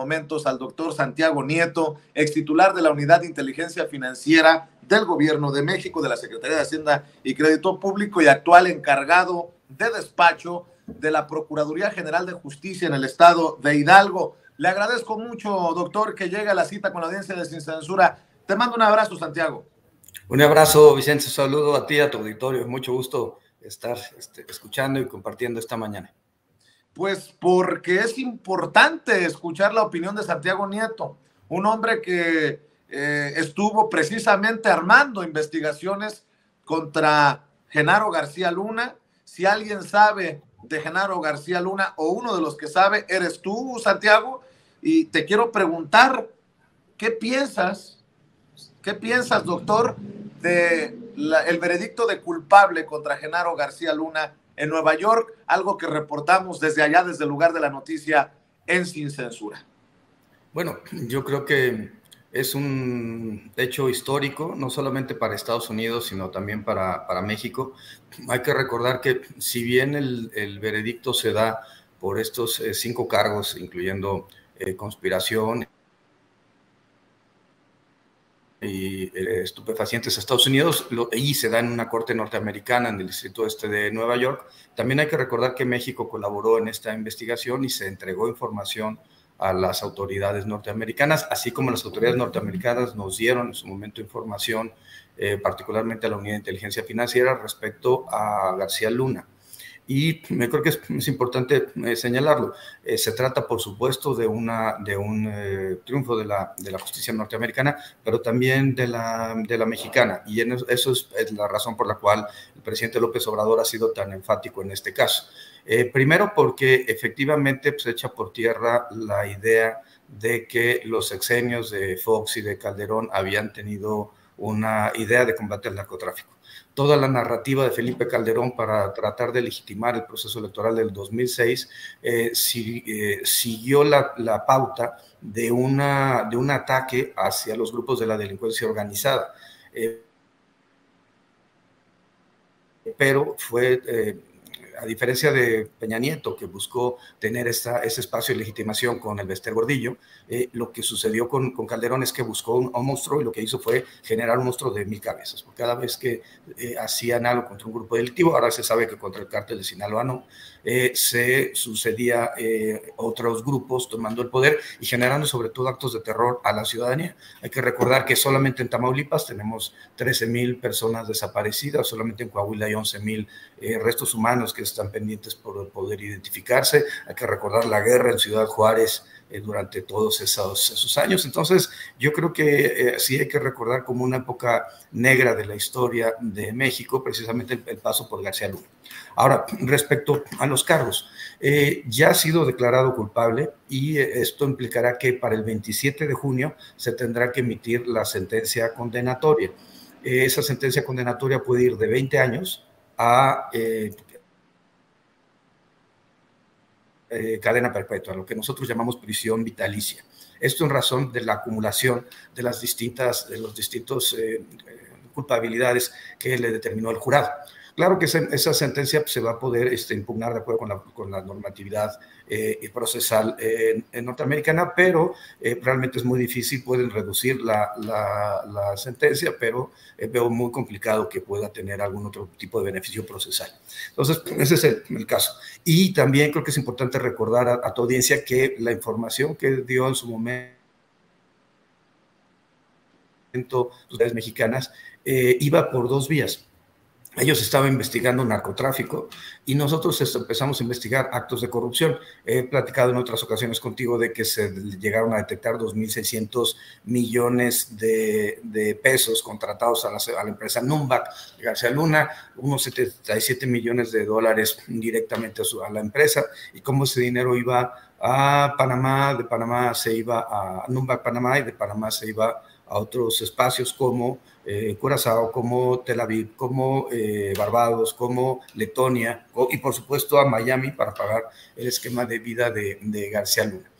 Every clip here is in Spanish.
momentos al doctor Santiago Nieto, ex titular de la Unidad de Inteligencia Financiera del Gobierno de México, de la Secretaría de Hacienda y Crédito Público y actual encargado de despacho de la Procuraduría General de Justicia en el estado de Hidalgo. Le agradezco mucho, doctor, que llegue a la cita con la audiencia de Sin Censura. Te mando un abrazo, Santiago. Un abrazo, Vicente, un saludo a ti y a tu auditorio. Mucho gusto estar escuchando y compartiendo esta mañana. Pues porque es importante escuchar la opinión de Santiago Nieto, un hombre que estuvo precisamente armando investigaciones contra Genaro García Luna. Si alguien sabe de Genaro García Luna, o uno de los que sabe, eres tú, Santiago, y te quiero preguntar, ¿qué piensas, doctor, de el veredicto de culpable contra Genaro García Luna en Nueva York, algo que reportamos desde allá, desde el lugar de la noticia en Sin Censura? Bueno, yo creo que es un hecho histórico, no solamente para Estados Unidos, sino también para México. Hay que recordar que si bien el veredicto se da por estos 5 cargos, incluyendo conspiración y estupefacientes a Estados Unidos, y se da en una corte norteamericana en el distrito este de Nueva York, también hay que recordar que México colaboró en esta investigación y se entregó información a las autoridades norteamericanas, así como las autoridades norteamericanas nos dieron en su momento información, particularmente a la Unidad de Inteligencia Financiera, respecto a García Luna. Y me creo que es importante señalarlo. Se trata, por supuesto, de un triunfo de la justicia norteamericana, pero también de la mexicana. Y eso es la razón por la cual el presidente López Obrador ha sido tan enfático en este caso. Primero, porque efectivamente se echa por tierra la idea de que los sexenios de Fox y de Calderón habían tenido una idea de combate al narcotráfico. Toda la narrativa de Felipe Calderón para tratar de legitimar el proceso electoral del 2006 siguió la pauta de un ataque hacia los grupos de la delincuencia organizada. Pero fue, a diferencia de Peña Nieto, que buscó tener ese espacio de legitimación con el Bester Gordillo, lo que sucedió con Calderón es que buscó un monstruo, y lo que hizo fue generar un monstruo de 1000 cabezas. Porque cada vez que hacían algo contra un grupo delictivo, ahora se sabe que contra el cártel de Sinaloa no, se sucedía otros grupos tomando el poder y generando sobre todo actos de terror a la ciudadanía. Hay que recordar que solamente en Tamaulipas tenemos 13,000 personas desaparecidas, solamente en Coahuila hay 11,000 restos humanos que están pendientes por poder identificarse. Hay que recordar la guerra en Ciudad Juárez durante todos esos años. Entonces, yo creo que sí hay que recordar como una época negra de la historia de México, precisamente el paso por García Luna. Ahora, respecto a los cargos, ya ha sido declarado culpable y esto implicará que para el 27 de junio se tendrá que emitir la sentencia condenatoria. Esa sentencia condenatoria puede ir de 20 años a cadena perpetua, lo que nosotros llamamos prisión vitalicia. Esto en razón de la acumulación de los distintos culpabilidades que le determinó el jurado. Claro que esa sentencia se va a poder impugnar de acuerdo con la normatividad procesal norteamericana, pero realmente es muy difícil. Pueden reducir la sentencia, pero veo muy complicado que pueda tener algún otro tipo de beneficio procesal. Entonces, ese es el caso. Y también creo que es importante recordar a tu audiencia que la información que dio en su momento las mexicanas iba por 2 vías. Ellos estaban investigando narcotráfico y nosotros empezamos a investigar actos de corrupción. He platicado en otras ocasiones contigo de que se llegaron a detectar 2,600 millones de pesos contratados a la empresa Numbac de García Luna, unos 77 millones de dólares directamente a la empresa, y cómo ese dinero iba a Panamá, de Panamá se iba a Numbac Panamá, y de Panamá se iba a otros espacios como Curazao, como Tel Aviv, como Barbados, como Letonia, y por supuesto a Miami para pagar el esquema de vida de García Luna.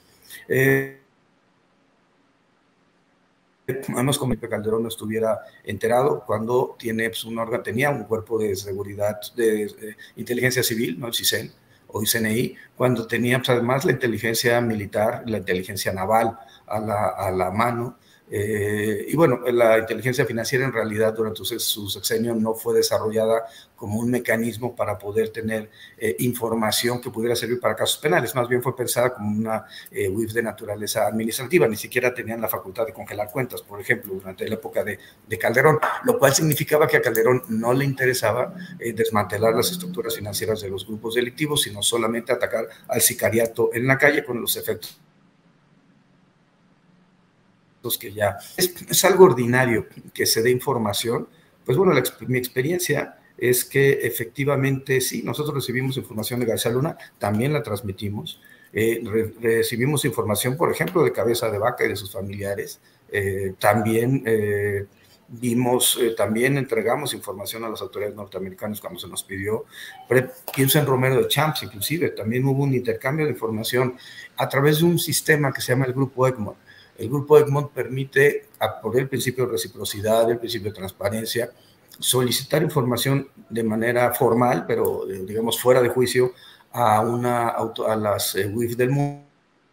Además, como que Calderón no estuviera enterado cuando tenía un cuerpo de seguridad, de inteligencia civil, ¿no? El CISEN, hoy CNI, cuando tenía pues, además la inteligencia militar, la inteligencia naval a la mano. Y bueno, la inteligencia financiera en realidad durante su sexenio no fue desarrollada como un mecanismo para poder tener información que pudiera servir para casos penales, más bien fue pensada como una UIF de naturaleza administrativa, ni siquiera tenían la facultad de congelar cuentas, por ejemplo, durante la época de Calderón, lo cual significaba que a Calderón no le interesaba desmantelar las estructuras financieras de los grupos delictivos, sino solamente atacar al sicariato en la calle con los efectos que ya es algo ordinario que se dé información. Pues bueno, mi experiencia es que efectivamente sí, nosotros recibimos información de García Luna, también la transmitimos, recibimos información, por ejemplo, de Cabeza de Vaca y de sus familiares, también también entregamos información a las autoridades norteamericanas cuando se nos pidió, pienso en Romero de Champs, inclusive, también hubo un intercambio de información a través de un sistema que se llama el Grupo Egmont. El Grupo Egmont permite, por el principio de reciprocidad, el principio de transparencia, solicitar información de manera formal, pero digamos fuera de juicio, a las UIF del mundo,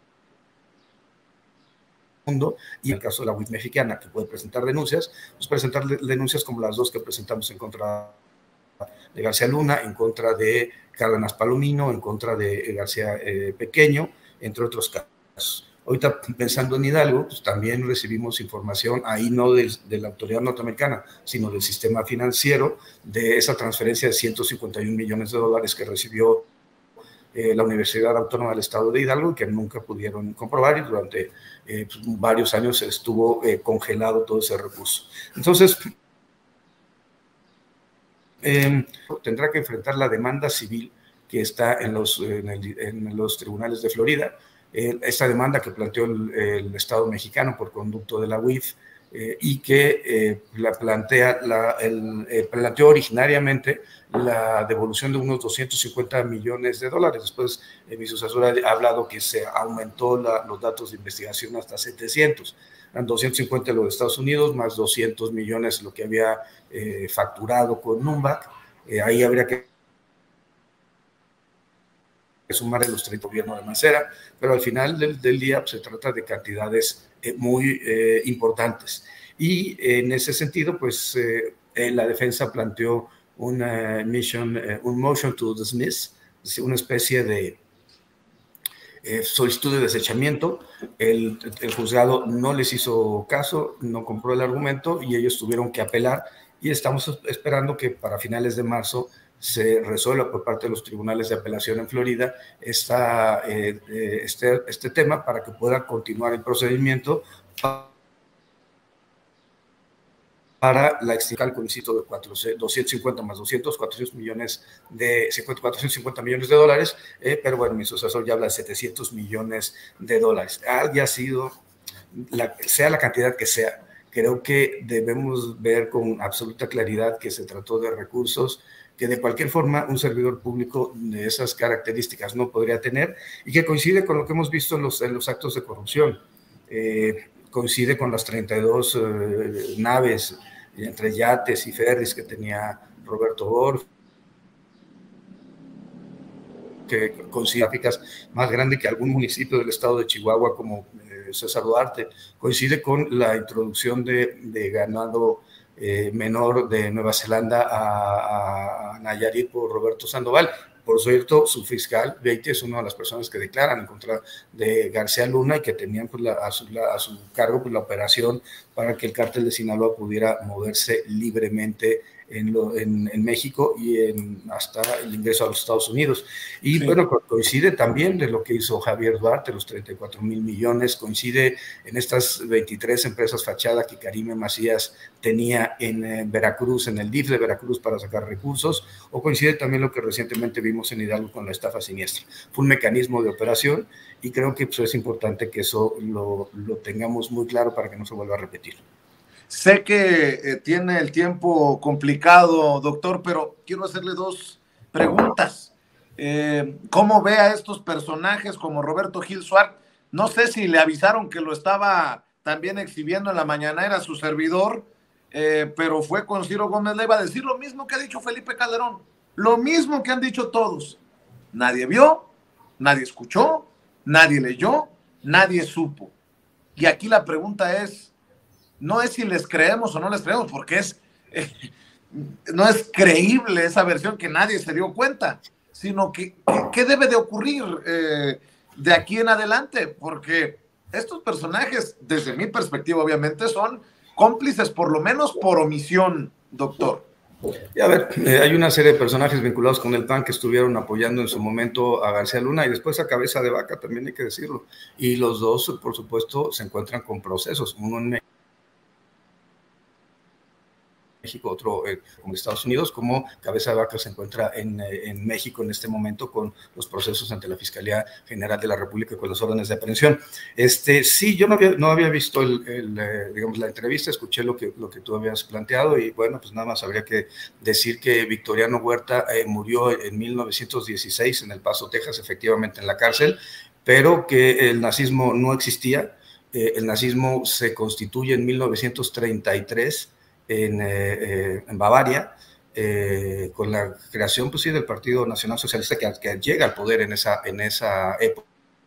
y en el caso de la UIF mexicana, que puede presentar denuncias, pues presentar denuncias como las dos que presentamos en contra de García Luna, en contra de Cárdenas Palomino, en contra de García Pequeño, entre otros casos. Ahorita pensando en Hidalgo, pues también recibimos información, ahí no de la autoridad norteamericana, sino del sistema financiero, de esa transferencia de 151 millones de dólares que recibió la Universidad Autónoma del Estado de Hidalgo, que nunca pudieron comprobar, y durante pues, varios años estuvo congelado todo ese recurso. Entonces, tendrá que enfrentar la demanda civil que está en los tribunales de Florida. Esta demanda que planteó el Estado mexicano por conducto de la UIF y que planteó originariamente la devolución de unos 250 millones de dólares. Después mi sucesor ha hablado que se aumentó los datos de investigación hasta 700. Eran 250 lo de Estados Unidos, más 200 millones lo que había facturado con Numbac. Ahí habría que sumar el 30 gobierno de Mancera, pero al final del día pues, se trata de cantidades muy importantes. Y en ese sentido, pues la defensa planteó un motion to dismiss, una especie de solicitud de desechamiento. El juzgado no les hizo caso, no compró el argumento y ellos tuvieron que apelar, y estamos esperando que para finales de marzo se resuelva por parte de los tribunales de apelación en Florida este tema para que pueda continuar el procedimiento para la extinción con insisto de 250 más 200, 450 millones de dólares, pero bueno, mi sucesor ya habla de 700 millones de dólares. Haya sido, sea la cantidad que sea, creo que debemos ver con absoluta claridad que se trató de recursos que de cualquier forma un servidor público de esas características no podría tener, y que coincide con lo que hemos visto en los actos de corrupción. Coincide con las 32 naves entre yates y ferries que tenía Roberto Orff, que considera gráficas más grande que algún municipio del estado de Chihuahua como César Duarte. Coincide con la introducción de ganado menor de Nueva Zelanda a Nayarit por Roberto Sandoval. Por cierto, su fiscal, Beite, es una de las personas que declaran en contra de García Luna y que tenían pues, a su cargo pues, la operación para que el cártel de Sinaloa pudiera moverse libremente en México y hasta el ingreso a los Estados Unidos. Y sí, bueno, coincide también de lo que hizo Javier Duarte, los 34 mil millones, coincide en estas 23 empresas fachada que Karime Macías tenía en Veracruz, en el DIF de Veracruz para sacar recursos, o coincide también lo que recientemente vimos en Hidalgo con la estafa siniestra. Fue un mecanismo de operación y creo que pues, es importante que eso lo tengamos muy claro para que no se vuelva a repetir. Sé que tiene el tiempo complicado, doctor, pero quiero hacerle dos preguntas. ¿Cómo ve a estos personajes como Roberto Gil Suárez? No sé si le avisaron que lo estaba también exhibiendo en la mañanera su servidor, pero fue con Ciro Gómez Leiva a decir lo mismo que ha dicho Felipe Calderón, lo mismo que han dicho todos. Nadie vio, nadie escuchó, nadie leyó, nadie supo. Y aquí la pregunta es, no es si les creemos o no les creemos, porque no es creíble esa versión que nadie se dio cuenta, sino que ¿qué debe de ocurrir de aquí en adelante? Porque estos personajes, desde mi perspectiva, obviamente, son cómplices, por lo menos por omisión, doctor. Y a ver, hay una serie de personajes vinculados con el PAN que estuvieron apoyando en su momento a García Luna y después a Cabeza de Vaca, también hay que decirlo. Y los dos, por supuesto, se encuentran con procesos, uno en México, otro como Estados Unidos, como Cabeza de Vaca se encuentra en México en este momento con los procesos ante la Fiscalía General de la República con las órdenes de aprehensión. Sí, yo no había visto digamos, la entrevista, escuché lo que tú habías planteado y bueno, pues nada más habría que decir que Victoriano Huerta murió en 1916 en El Paso, Texas, efectivamente en la cárcel, pero que el nazismo no existía. El nazismo se constituye en 1933 en Bavaria, con la creación, pues sí, del Partido Nacional Socialista que llega al poder en esa época,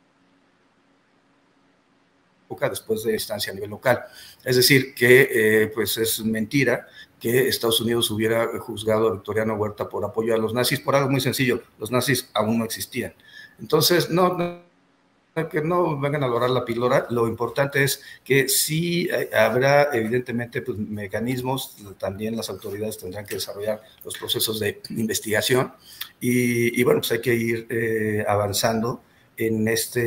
después de estancia a nivel local. Es decir, que pues es mentira que Estados Unidos hubiera juzgado a Victoriano Huerta por apoyo a los nazis, por algo muy sencillo, los nazis aún no existían. Entonces, que no vengan a dorar la píldora, lo importante es que sí habrá evidentemente pues, mecanismos, también las autoridades tendrán que desarrollar los procesos de investigación y bueno, pues hay que ir avanzando en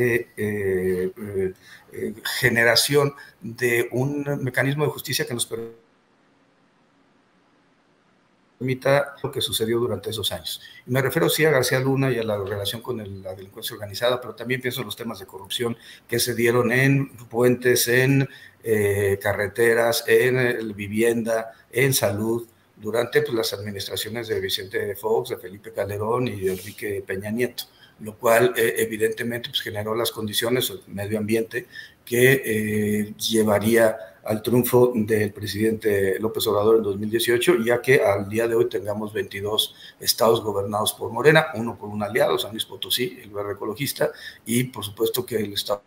generación de un mecanismo de justicia que nos permita lo que sucedió durante esos años. Y me refiero sí a García Luna y a la relación con la delincuencia organizada, pero también pienso en los temas de corrupción que se dieron en puentes, en carreteras, en vivienda, en salud, durante pues, las administraciones de Vicente Fox, de Felipe Calderón y de Enrique Peña Nieto, lo cual evidentemente pues, generó las condiciones, el medio ambiente, que llevaría al triunfo del presidente López Obrador en 2018, ya que al día de hoy tengamos 22 estados gobernados por Morena, uno por un aliado, San Luis Potosí, el Verde Ecologista, y por supuesto que el estado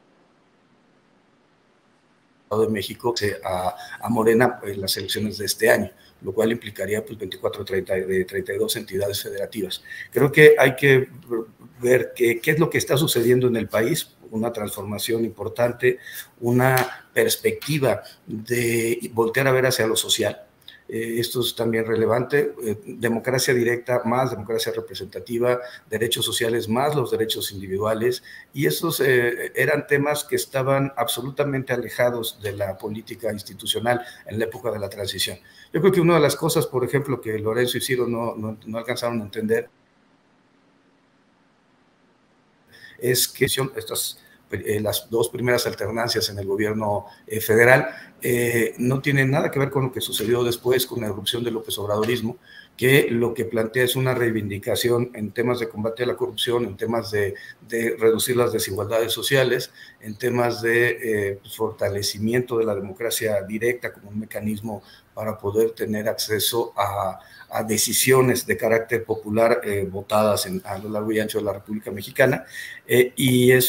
de México a Morena en las elecciones de este año, lo cual implicaría pues 24 de 32 entidades federativas. Creo que hay que ver qué es lo que está sucediendo en el país, una transformación importante, una perspectiva de voltear a ver hacia lo social. Esto es también relevante, democracia directa más democracia representativa, derechos sociales más los derechos individuales, y esos eran temas que estaban absolutamente alejados de la política institucional en la época de la transición. Yo creo que una de las cosas, por ejemplo, que Lorenzo y Ciro no alcanzaron a entender es que las dos primeras alternancias en el gobierno federal no tienen nada que ver con lo que sucedió después con la erupción del López Obradorismo, que lo que plantea es una reivindicación en temas de combate a la corrupción, en temas de reducir las desigualdades sociales, en temas de fortalecimiento de la democracia directa como un mecanismo para poder tener acceso a decisiones de carácter popular votadas a lo largo y ancho de la República Mexicana, y es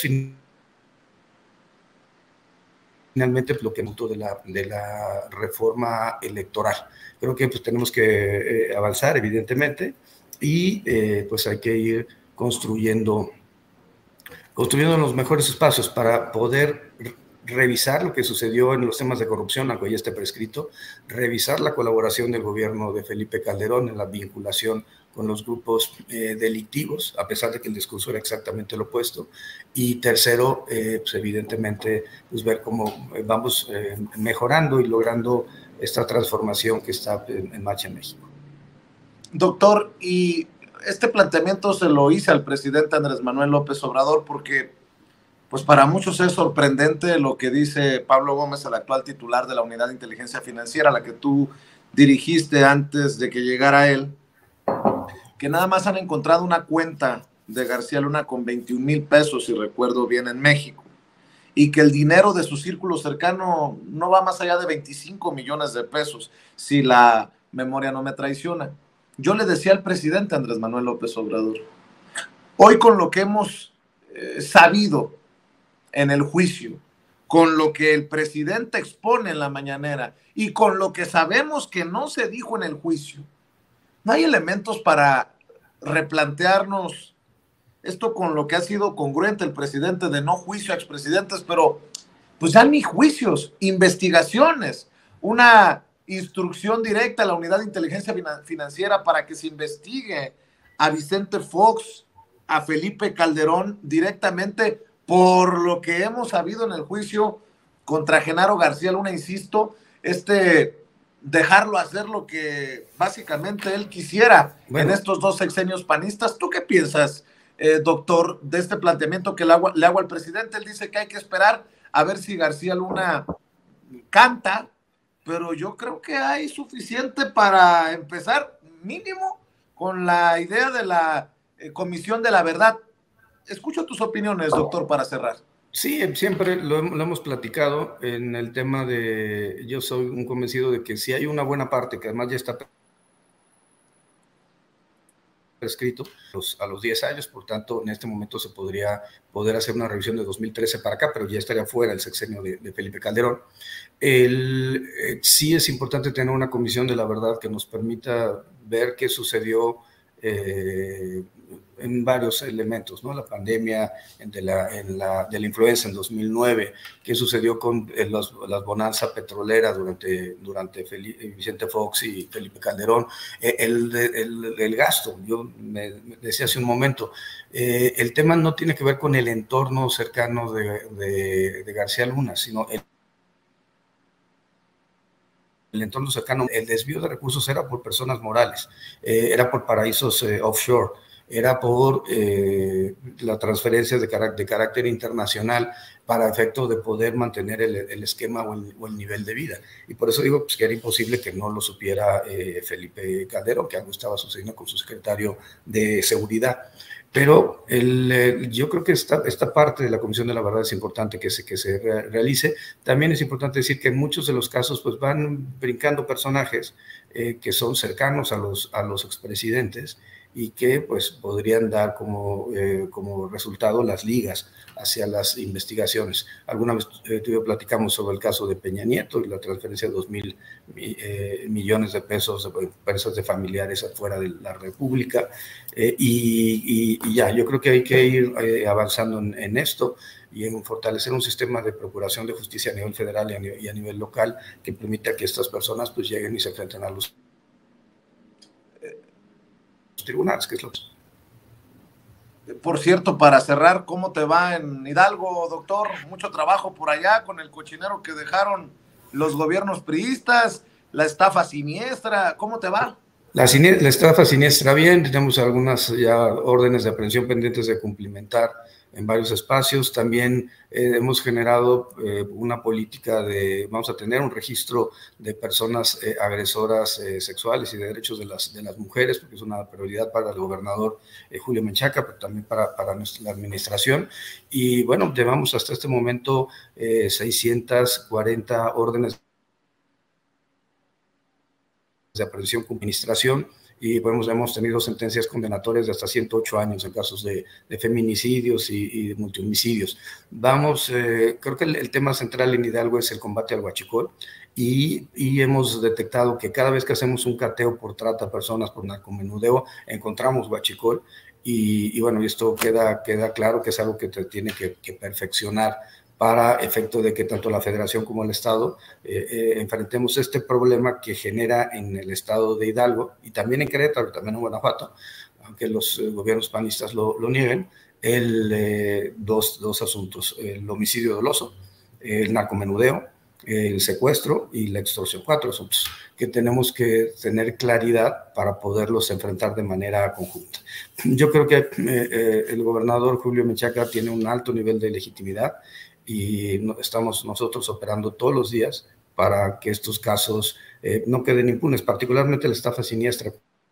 finalmente lo que notó de la reforma electoral. Creo que pues, tenemos que avanzar, evidentemente, y pues hay que ir construyendo los mejores espacios para poder revisar lo que sucedió en los temas de corrupción, aunque ya esté prescrito, revisar la colaboración del gobierno de Felipe Calderón en la vinculación con los grupos delictivos, a pesar de que el discurso era exactamente lo opuesto. Y tercero, pues evidentemente, pues ver cómo vamos mejorando y logrando esta transformación que está en marcha en México. Doctor, y este planteamiento se lo hice al presidente Andrés Manuel López Obrador porque pues para muchos es sorprendente lo que dice Pablo Gómez, el actual titular de la Unidad de Inteligencia Financiera, la que tú dirigiste antes de que llegara él, que nada más han encontrado una cuenta de García Luna con 21,000 pesos, si recuerdo bien, en México, y que el dinero de su círculo cercano no va más allá de 25 millones de pesos, si la memoria no me traiciona. Yo le decía al presidente Andrés Manuel López Obrador, Hoy con lo que hemos sabido en el juicio, con lo que el presidente expone en la mañanera y con lo que sabemos que no se dijo en el juicio, ¿no hay elementos para replantearnos esto con lo que ha sido congruente el presidente de no juicio a expresidentes, pero pues ya ni juicios, investigaciones, una instrucción directa a la Unidad de Inteligencia Financiera para que se investigue a Vicente Fox, a Felipe Calderón directamente por lo que hemos sabido en el juicio contra Genaro García Luna, insisto, dejarlo hacer lo que básicamente él quisiera en estos 2 sexenios panistas. ¿Tú qué piensas, doctor, de este planteamiento que le hago al presidente? Él dice que hay que esperar a ver si García Luna canta, pero yo creo que hay suficiente para empezar mínimo con la idea de la Comisión de la Verdad. Escucho tus opiniones, doctor, para cerrar. Sí, siempre lo hemos platicado en el tema de, yo soy un convencido de que si hay una buena parte, que además ya está prescrito a los 10 años, por tanto, en este momento se podría poder hacer una revisión de 2013 para acá, pero ya estaría fuera el sexenio de Felipe Calderón. Sí es importante tener una comisión de la verdad que nos permita ver qué sucedió en varios elementos, ¿no? La pandemia de la influenza en 2009, qué sucedió con las bonanzas petroleras durante Vicente Fox y Felipe Calderón, el gasto. Yo me decía hace un momento, el tema no tiene que ver con el entorno cercano de García Luna, sino el entorno cercano. El desvío de recursos era por personas morales, era por paraísos offshore, era por la transferencia de carácter internacional para efecto de poder mantener el esquema o el nivel de vida. Y por eso digo pues, que era imposible que no lo supiera Felipe Calderón, que algo estaba sucediendo con su secretario de Seguridad. Pero yo creo que esta parte de la Comisión de la Verdad es importante que se realice. También es importante decir que en muchos de los casos pues, van brincando personajes que son cercanos a los expresidentes y que pues, podrían dar como resultado las ligas hacia las investigaciones. Alguna vez tú y yo platicamos sobre el caso de Peña Nieto y la transferencia de 2,000 millones de pesos de empresas de familiares afuera de la República. Y ya, yo creo que hay que ir avanzando en esto y en fortalecer un sistema de procuración de justicia a nivel federal y a nivel local que permita que estas personas pues lleguen y se enfrenten a los tribunales, que es lo que... Por cierto, para cerrar, ¿cómo te va en Hidalgo, doctor? Mucho trabajo por allá con el cochinero que dejaron los gobiernos priistas, la estafa siniestra, ¿cómo te va? La estafa siniestra bien, tenemos algunas ya órdenes de aprehensión pendientes de cumplimentar en varios espacios. También hemos generado una política vamos a tener un registro de personas agresoras sexuales y de derechos de las mujeres, porque es una prioridad para el gobernador Julio Menchaca, pero también para la administración. Y bueno, llevamos hasta este momento 640 órdenes de aprehensión con administración y hemos tenido sentencias condenatorias de hasta 108 años en casos de feminicidios y de multihomicidios. Creo que el tema central en Hidalgo es el combate al huachicol y hemos detectado que cada vez que hacemos un cateo por trata de personas, por narcomenudeo, encontramos huachicol y bueno, esto queda claro que es algo que te tiene que perfeccionar para efecto de que tanto la Federación como el Estado enfrentemos este problema que genera en el estado de Hidalgo y también en Querétaro, también en Guanajuato, aunque los gobiernos panistas lo nieguen, dos asuntos, el homicidio doloso, el narcomenudeo, el secuestro y la extorsión, 4 asuntos que tenemos que tener claridad para poderlos enfrentar de manera conjunta. Yo creo que el gobernador Julio Menchaca tiene un alto nivel de legitimidad y estamos nosotros operando todos los días para que estos casos no queden impunes, particularmente la estafa siniestra.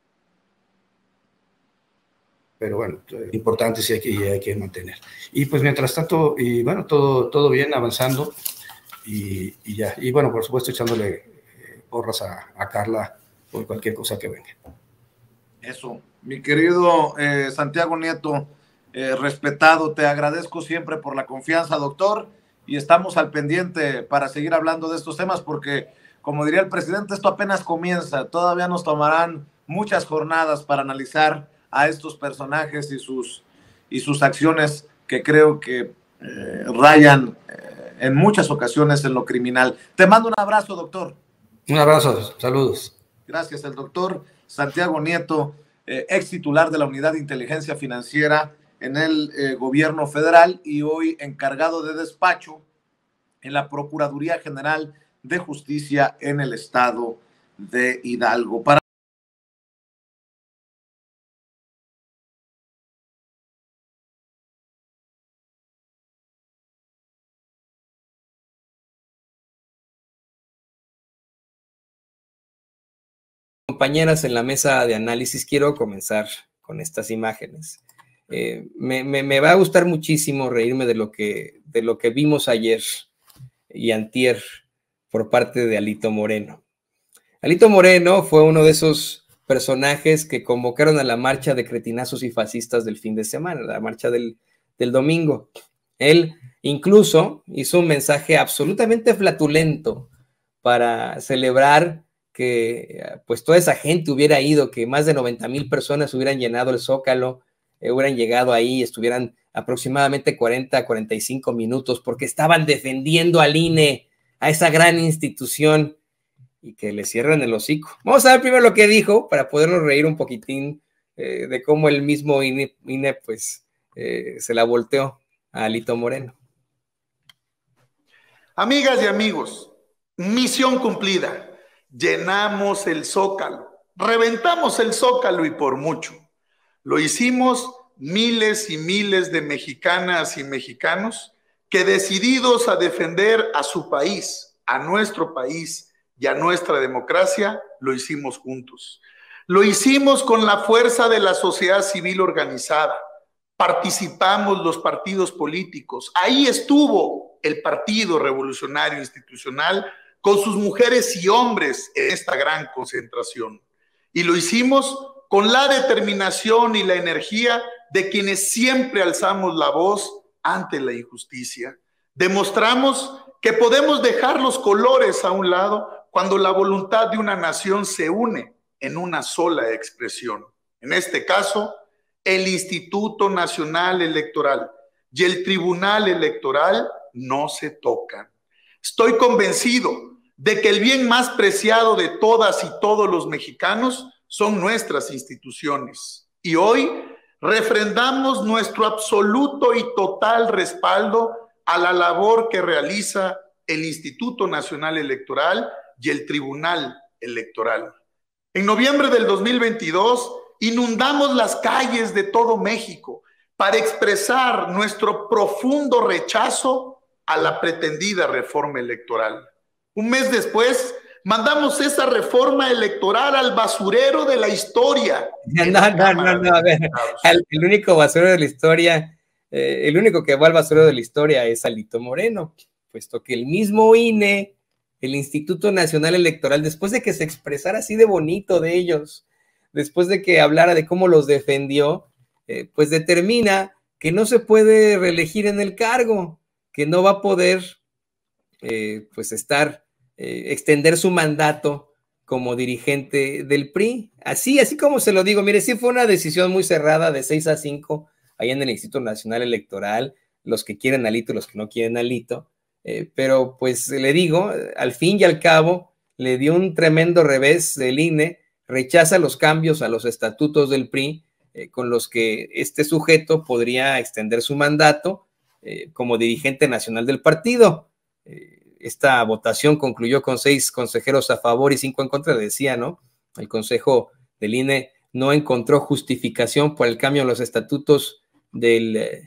Pero bueno, importante sí hay que mantener. Y pues mientras tanto, y bueno, todo bien, avanzando y ya. Y bueno, por supuesto, echándole porras a Carla por cualquier cosa que venga. Eso, mi querido Santiago Nieto, respetado. Te agradezco siempre por la confianza, doctor, y estamos al pendiente para seguir hablando de estos temas porque, como diría el presidente, esto apenas comienza. Todavía nos tomarán muchas jornadas para analizar a estos personajes y sus acciones que creo que rayan en muchas ocasiones en lo criminal. Te mando un abrazo, doctor. Un abrazo, saludos. Gracias, el doctor Santiago Nieto, ex titular de la Unidad de Inteligencia Financiera en el gobierno federal y hoy encargado de despacho en la Procuraduría General de Justicia en el estado de Hidalgo. Para compañeras en la mesa de análisis, quiero comenzar con estas imágenes. Me va a gustar muchísimo reírme de lo que vimos ayer y antier por parte de Alito Moreno. Alito Moreno fue uno de esos personajes que convocaron a la marcha de cretinazos y fascistas del fin de semana, la marcha del domingo. Él incluso hizo un mensaje absolutamente flatulento para celebrar que pues toda esa gente hubiera ido, que más de 90,000 personas hubieran llenado el Zócalo, hubieran llegado ahí, estuvieran aproximadamente 40 a 45 minutos porque estaban defendiendo al INE, a esa gran institución, y que le cierran el hocico. Vamos a ver primero lo que dijo para podernos reír un poquitín de cómo el mismo INE pues se la volteó a Alito Moreno. Amigas y amigos, misión cumplida. Llenamos el Zócalo, reventamos el Zócalo y por mucho. Lo hicimos miles y miles de mexicanas y mexicanos que, decididos a defender a su país, a nuestro país y a nuestra democracia, lo hicimos juntos. Lo hicimos con la fuerza de la sociedad civil organizada. Participamos los partidos políticos. Ahí estuvo el Partido Revolucionario Institucional con sus mujeres y hombres en esta gran concentración. Y lo hicimos con la determinación y la energía de quienes siempre alzamos la voz ante la injusticia. Demostramos que podemos dejar los colores a un lado cuando la voluntad de una nación se une en una sola expresión. En este caso, el Instituto Nacional Electoral y el Tribunal Electoral no se tocan. Estoy convencido de que el bien más preciado de todas y todos los mexicanos son nuestras instituciones. Y hoy refrendamos nuestro absoluto y total respaldo a la labor que realiza el Instituto Nacional Electoral y el Tribunal Electoral. En noviembre del 2022 inundamos las calles de todo México para expresar nuestro profundo rechazo a la pretendida reforma electoral. Un mes después, mandamos esa reforma electoral al basurero de la historia. No, a ver, el único basurero de la historia, el único que va al basurero de la historia es Alito Moreno, puesto que el mismo INE, el Instituto Nacional Electoral, después de que se expresara así de bonito de ellos, después de que hablara de cómo los defendió, pues determina que no se puede reelegir en el cargo, que no va a poder pues extender su mandato como dirigente del PRI. Así como se lo digo, mire, sí fue una decisión muy cerrada de 6-5 allá en el Instituto Nacional Electoral, los que quieren Alito y los que no quieren Alito, pero pues le digo, al fin y al cabo, le dio un tremendo revés del INE, rechaza los cambios a los estatutos del PRI, con los que este sujeto podría extender su mandato como dirigente nacional del partido. Esta votación concluyó con 6 consejeros a favor y 5 en contra, decía, ¿no? El Consejo del INE no encontró justificación por el cambio en los estatutos del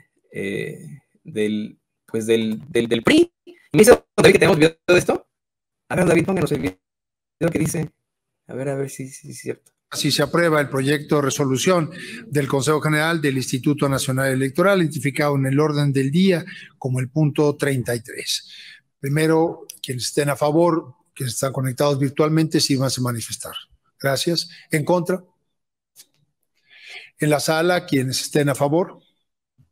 PRI. Y me dice, David, que tenemos video de esto. A ver, David, pónganos el video que dice. A ver si es cierto. Así se aprueba el proyecto de resolución del Consejo General del Instituto Nacional Electoral, identificado en el orden del día como el punto 33. Primero, quienes estén a favor, quienes están conectados virtualmente, sí van a manifestar. Gracias. ¿En contra? En la sala, quienes estén a favor.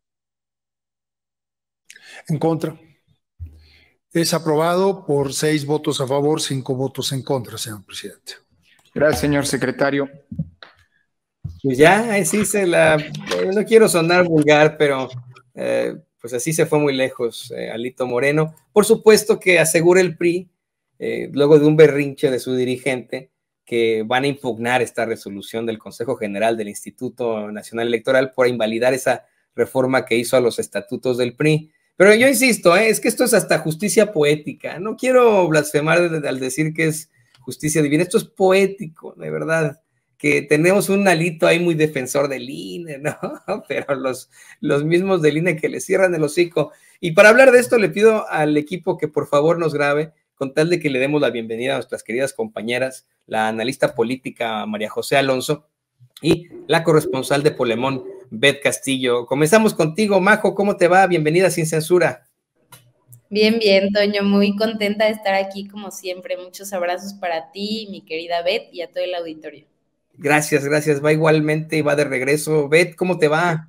En contra. Es aprobado por 6 votos a favor, 5 votos en contra, señor presidente. Gracias, señor secretario. Pues ya, así no quiero sonar vulgar, pero pues así se fue muy lejos Alito Moreno. Por supuesto que asegura el PRI, luego de un berrinche de su dirigente, que van a impugnar esta resolución del Consejo General del Instituto Nacional Electoral por invalidar esa reforma que hizo a los estatutos del PRI. Pero yo insisto, es que esto es hasta justicia poética. No quiero blasfemar al decir que es justicia divina. Esto es poético, de verdad. Que tenemos un Alito ahí muy defensor del INE, ¿no? Pero los mismos del INE que le cierran el hocico. Y para hablar de esto le pido al equipo que por favor nos grabe, con tal de que le demos la bienvenida a nuestras queridas compañeras, la analista política María José Alonso y la corresponsal de Polemón, Beth Castillo. Comenzamos contigo, Majo, ¿cómo te va? Bienvenida Sin Censura. Bien, bien, Toño, muy contenta de estar aquí como siempre. Muchos abrazos para ti, mi querida Beth, y a todo el auditorio. Gracias, va igualmente, va de regreso. Beth, ¿cómo te va?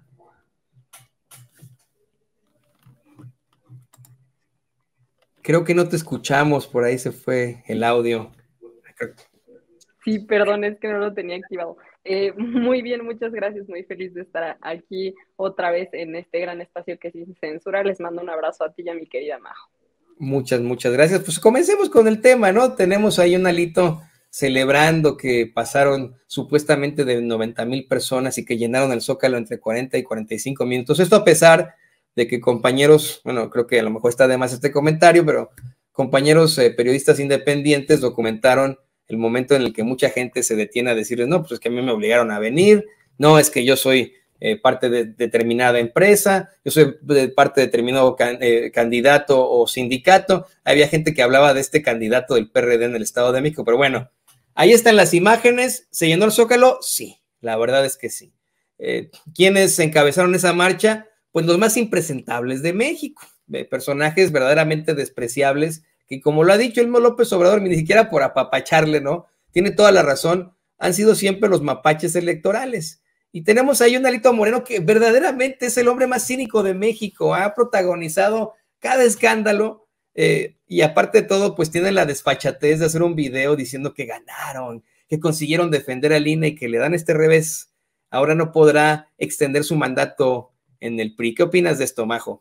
Creo que no te escuchamos, por ahí se fue el audio. Sí, perdón, es que no lo tenía activado. Muy bien, muchas gracias, muy feliz de estar aquí otra vez en este gran espacio que es Sin Censura. Les mando un abrazo a ti y a mi querida Majo. Muchas gracias. Pues comencemos con el tema, ¿no? Tenemos ahí un Alito celebrando que pasaron supuestamente de 90,000 personas y que llenaron el Zócalo entre 40 y 45 minutos. Esto a pesar de que compañeros, bueno, creo que a lo mejor está de más este comentario, pero compañeros periodistas independientes documentaron el momento en el que mucha gente se detiene a decirles, no, pues es que a mí me obligaron a venir, no, es que yo soy parte de determinada empresa, yo soy parte de determinado candidato o sindicato. Había gente que hablaba de este candidato del PRD en el Estado de México, pero bueno, ahí están las imágenes. ¿Se llenó el Zócalo? Sí, la verdad es que sí. ¿Quiénes encabezaron esa marcha? Pues los más impresentables de México, personajes verdaderamente despreciables, que como lo ha dicho el mismo López Obrador, ni siquiera por apapacharle, ¿no? Tiene toda la razón, han sido siempre los mapaches electorales. Y tenemos ahí un Alito Moreno que verdaderamente es el hombre más cínico de México, ha protagonizado cada escándalo, y aparte de todo, pues tiene la desfachatez de hacer un video diciendo que ganaron, que consiguieron defender al INE y que le dan este revés. Ahora no podrá extender su mandato en el PRI. ¿Qué opinas de esto, Majo?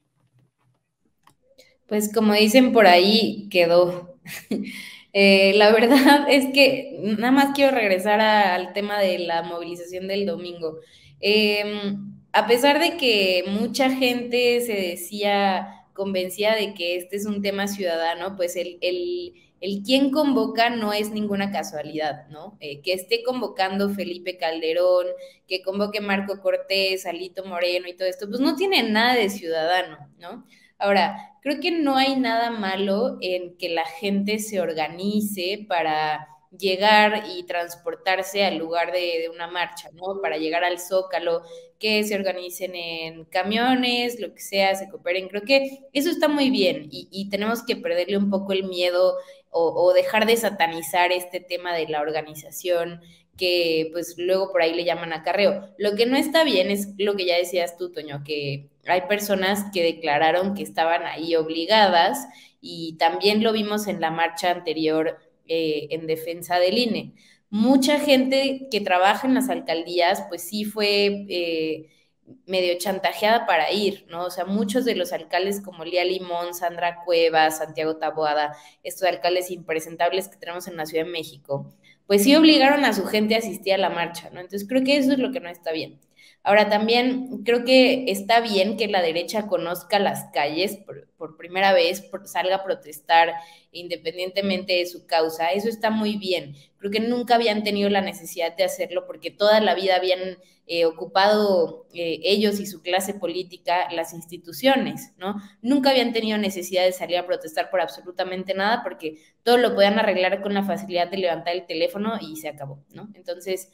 Pues como dicen por ahí, quedó. La verdad es que nada más quiero regresar al tema de la movilización del domingo. A pesar de que mucha gente se decía convencida de que este es un tema ciudadano, pues el quién convoca no es ninguna casualidad, ¿no? Que esté convocando Felipe Calderón, que convoque Marco Cortés, Alito Moreno y todo esto, pues no tiene nada de ciudadano, ¿no? Ahora, creo que no hay nada malo en que la gente se organice para llegar y transportarse al lugar de una marcha, ¿no? Para llegar al Zócalo, que se organicen en camiones, lo que sea, se cooperen. Creo que eso está muy bien y tenemos que perderle un poco el miedo o dejar de satanizar este tema de la organización, que pues luego por ahí le llaman acarreo. Lo que no está bien es lo que ya decías tú, Toño, que hay personas que declararon que estaban ahí obligadas y también lo vimos en la marcha anterior en defensa del INE. Mucha gente que trabaja en las alcaldías, pues sí fue medio chantajeada para ir, ¿no? O sea, muchos de los alcaldes como Lía Limón, Sandra Cuevas, Santiago Taboada, estos alcaldes impresentables que tenemos en la Ciudad de México, pues sí obligaron a su gente a asistir a la marcha, ¿no? Entonces creo que eso es lo que no está bien. Ahora también creo que está bien que la derecha conozca las calles por primera vez, salga a protestar independientemente de su causa. Eso está muy bien. Creo que nunca habían tenido la necesidad de hacerlo porque toda la vida habían ocupado ellos y su clase política las instituciones, ¿no? Nunca habían tenido necesidad de salir a protestar por absolutamente nada porque todo lo podían arreglar con la facilidad de levantar el teléfono y se acabó, ¿no? Entonces,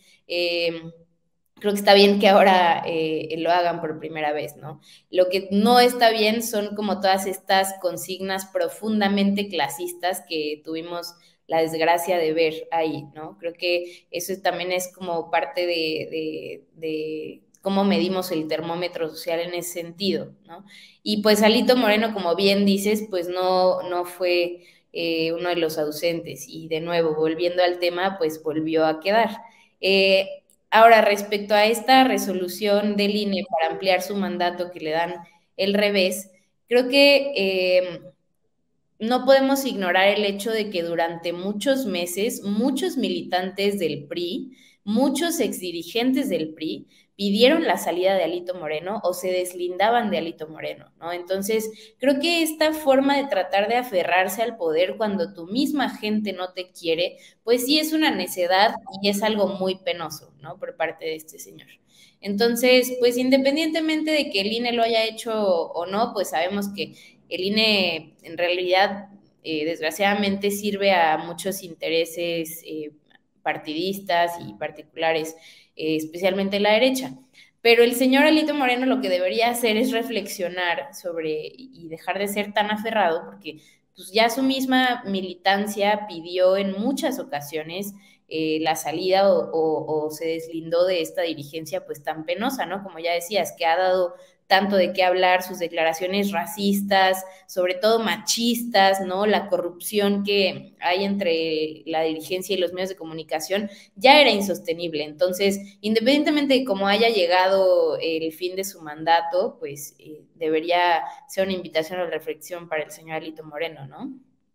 creo que está bien que ahora lo hagan por primera vez, ¿no? Lo que no está bien son como todas estas consignas profundamente clasistas que tuvimos la desgracia de ver ahí, ¿no? Creo que eso también es como parte de cómo medimos el termómetro social en ese sentido, ¿no? Y pues Alito Moreno, como bien dices, pues no fue uno de los ausentes, y de nuevo, volviendo al tema, pues volvió a quedar. Ahora, respecto a esta resolución del INE para ampliar su mandato que le dan el revés, creo que no podemos ignorar el hecho de que durante muchos meses, muchos militantes del PRI, muchos exdirigentes del PRI, pidieron la salida de Alito Moreno o se deslindaban de Alito Moreno, ¿no? Entonces, creo que esta forma de tratar de aferrarse al poder cuando tu misma gente no te quiere, pues sí es una necedad y es algo muy penoso, ¿no? Por parte de este señor. Entonces, pues independientemente de que el INE lo haya hecho o no, pues sabemos que el INE en realidad, desgraciadamente, sirve a muchos intereses partidistas y particulares, especialmente la derecha. Pero el señor Alito Moreno lo que debería hacer es reflexionar sobre y dejar de ser tan aferrado, porque pues ya su misma militancia pidió en muchas ocasiones la salida o se deslindó de esta dirigencia pues tan penosa, ¿no? Como ya decías, que ha dado tanto de qué hablar, sus declaraciones racistas, sobre todo machistas, ¿no? La corrupción que hay entre la dirigencia y los medios de comunicación ya era insostenible. Entonces, independientemente de cómo haya llegado el fin de su mandato, pues debería ser una invitación a la reflexión para el señor Alito Moreno, ¿no?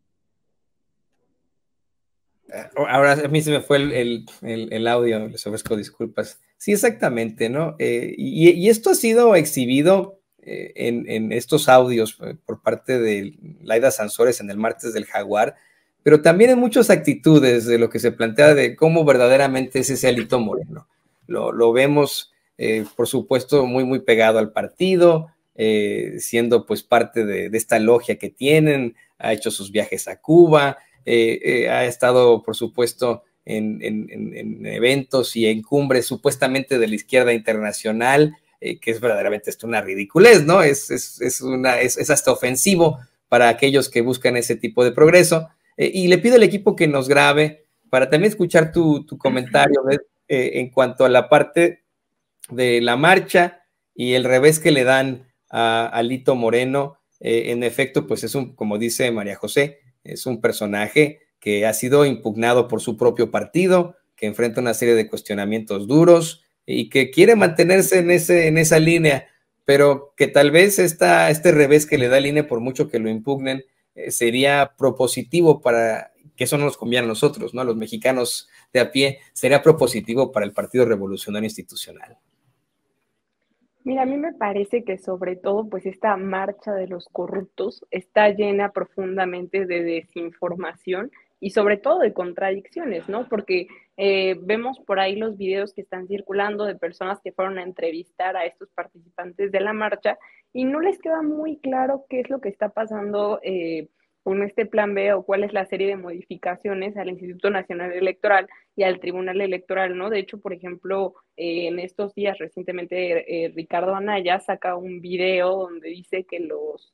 Ahora a mí se me fue el audio, les ofrezco disculpas. Sí, exactamente, ¿no? Y esto ha sido exhibido en estos audios por parte de Laida Sansores en el martes del Jaguar, pero también en muchas actitudes de lo que se plantea de cómo verdaderamente es ese Alito Moreno. Lo vemos, por supuesto, muy pegado al partido, siendo pues parte de esta logia que tienen, ha hecho sus viajes a Cuba, ha estado, por supuesto, en eventos y en cumbres supuestamente de la izquierda internacional, que es verdaderamente una ridiculez, ¿no? Es hasta ofensivo para aquellos que buscan ese tipo de progreso. Y le pido al equipo que nos grabe para también escuchar tu comentario en cuanto a la parte de la marcha y el revés que le dan a Alito Moreno. En efecto, pues es como dice María José, es un personaje que ha sido impugnado por su propio partido, que enfrenta una serie de cuestionamientos duros y que quiere mantenerse en esa línea, pero que tal vez este revés que le da el INE, por mucho que lo impugnen, sería propositivo para, que eso no nos conviene a nosotros, ¿no? A los mexicanos de a pie, sería propositivo para el Partido Revolucionario Institucional. Mira, a mí me parece que sobre todo, pues esta marcha de los corruptos está llena profundamente de desinformación y sobre todo de contradicciones, ¿no? Porque vemos por ahí los videos que están circulando de personas que fueron a entrevistar a estos participantes de la marcha y no les queda muy claro qué es lo que está pasando con este plan B o cuál es la serie de modificaciones al Instituto Nacional Electoral y al Tribunal Electoral, ¿no? De hecho, por ejemplo, en estos días recientemente Ricardo Anaya saca un video donde dice que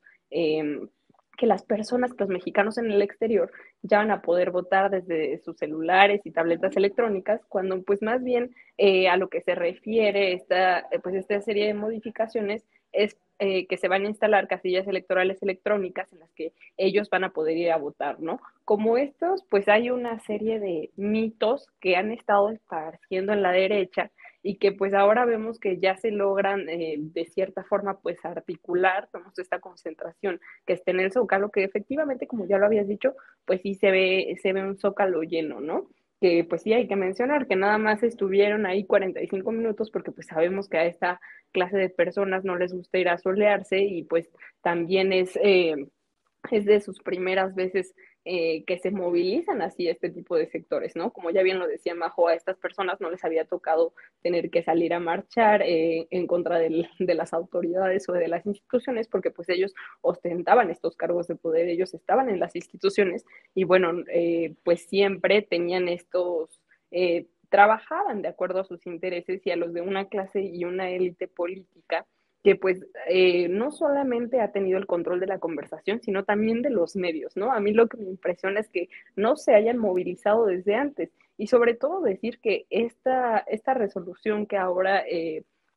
las personas, los mexicanos en el exterior, ya van a poder votar desde sus celulares y tabletas electrónicas, cuando pues más bien a lo que se refiere esta serie de modificaciones es que se van a instalar casillas electorales electrónicas en las que ellos van a poder ir a votar, ¿no? Como estos, pues hay una serie de mitos que han estado esparciendo en la derecha y que pues ahora vemos que ya se logran de cierta forma pues articular, vemos esta concentración que está en el Zócalo, que efectivamente, como ya lo habías dicho, pues sí se ve un Zócalo lleno, ¿no? Que pues sí hay que mencionar que nada más estuvieron ahí 45 minutos porque pues sabemos que a esta clase de personas no les gusta ir a solearse y pues también es de sus primeras veces que se movilizan así este tipo de sectores, ¿no? Como ya bien lo decía Majo, a estas personas no les había tocado tener que salir a marchar en contra de las autoridades o de las instituciones, porque pues ellos ostentaban estos cargos de poder, ellos estaban en las instituciones y bueno, pues siempre tenían trabajaban de acuerdo a sus intereses y a los de una clase y una élite política que pues no solamente ha tenido el control de la conversación, sino también de los medios, ¿no? A mí lo que me impresiona es que no se hayan movilizado desde antes y sobre todo decir que esta resolución que ahora